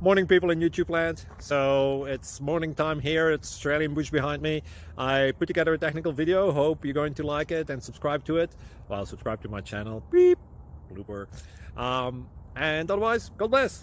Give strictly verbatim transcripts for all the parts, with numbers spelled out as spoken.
Morning, people in YouTube land. So it's morning time here. It's Australian bush behind me. I put together a technical video. Hope you're going to like it and subscribe to it. Well, subscribe to my channel. Beep. Blooper. Um, and otherwise, God bless.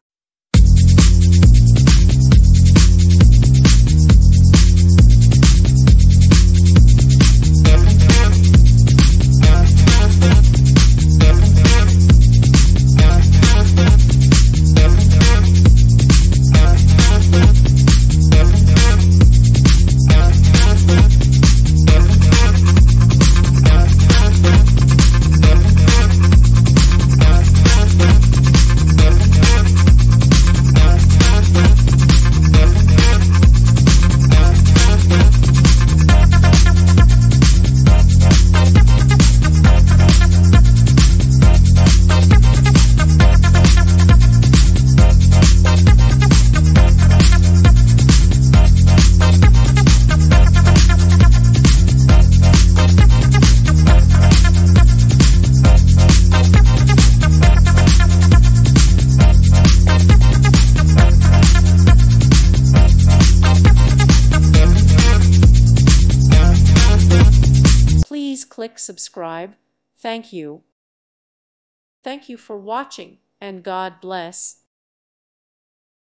Please click subscribe. Thank you. Thank you for watching, and God bless.